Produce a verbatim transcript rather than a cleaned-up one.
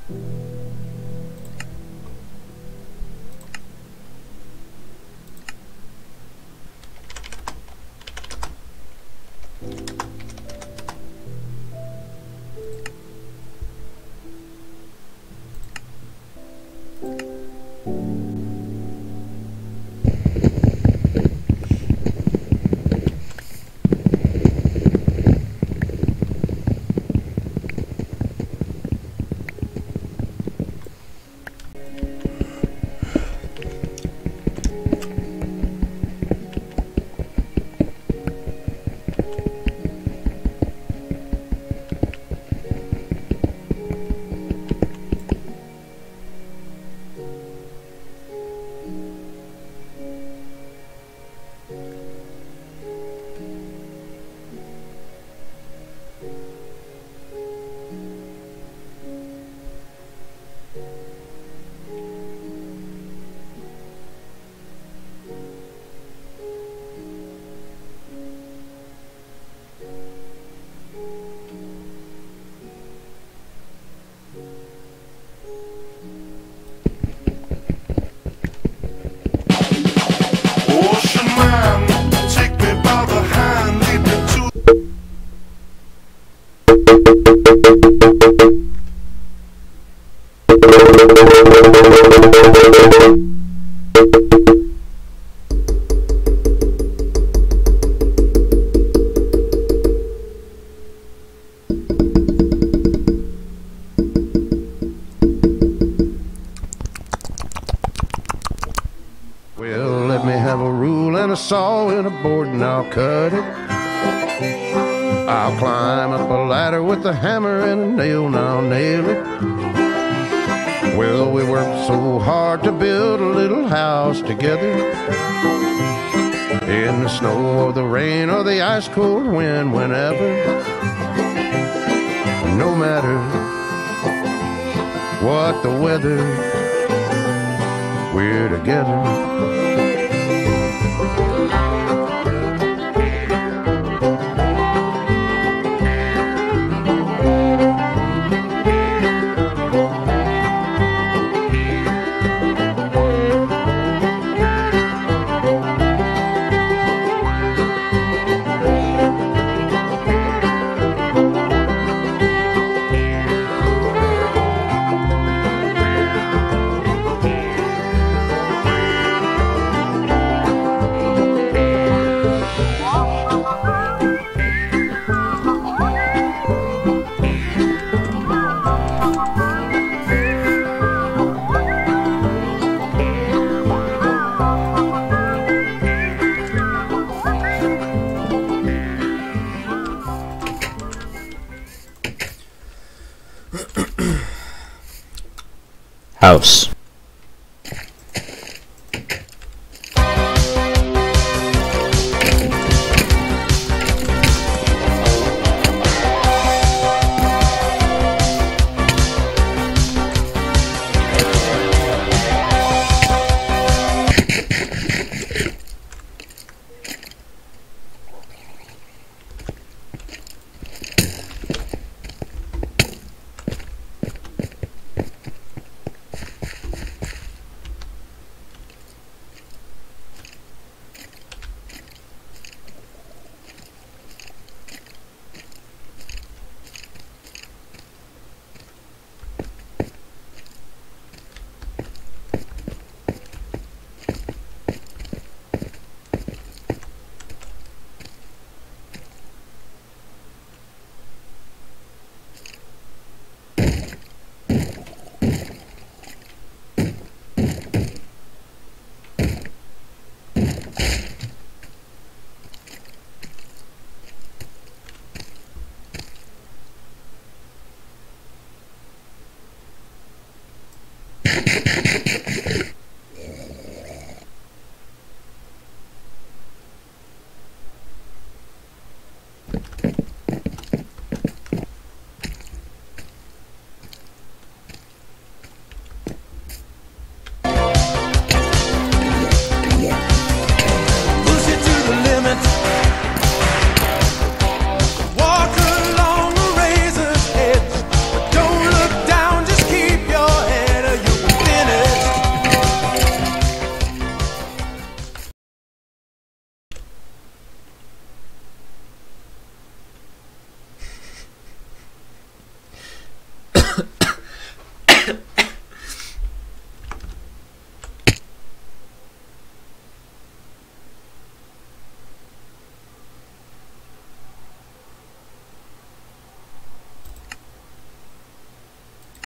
Well, let me have a rule and a saw and a board and I'll cut it. I'll climb up a ladder with a hammer and a nail and I'll nail it. Well, we worked so hard to build a little house together. In the snow or the rain or the ice cold wind, whenever. No matter what the weather, we're together. House.